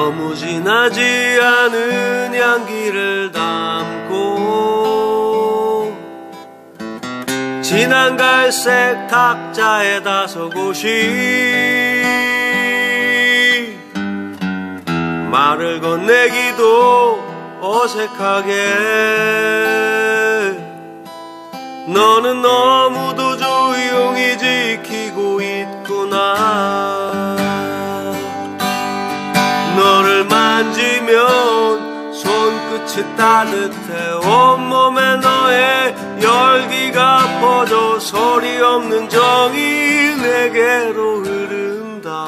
너무 진하지 않은 향기를 담고 진한 갈색 탁자에다 서고시 말을 건네기도 어색하게 너는 너무도 조용히 지키고 있구나. 너를 만지면 손끝이 따뜻해 온몸에 너의 열기가 퍼져 소리 없는 정이 내게로 흐른다.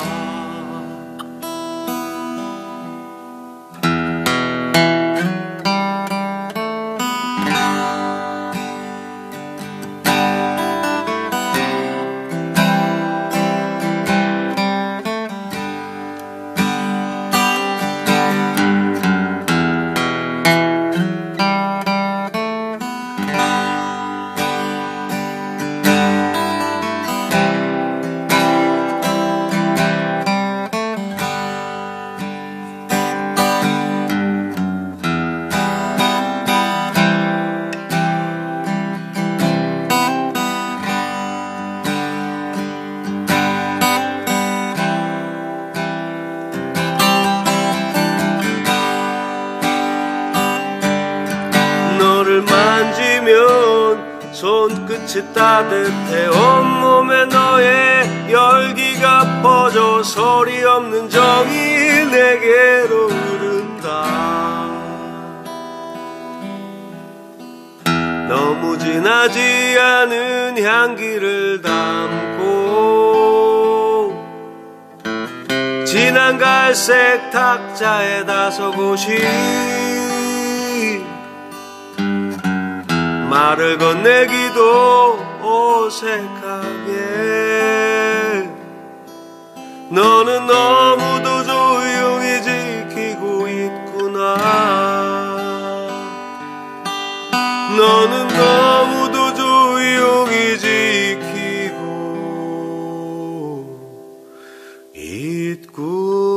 너를 만지면 손끝이 따뜻해 온몸에 너의 열기가 퍼져 소리 없는 정이 내게로 흐른다. 너무 진하지 않은 향기를 담고 진한 갈색 탁자에다 서고시 말을 건네기도 어색하게 너는 너무도 조용히 지키고 있구나. 너는 너무도 조용히 지키고 있구나.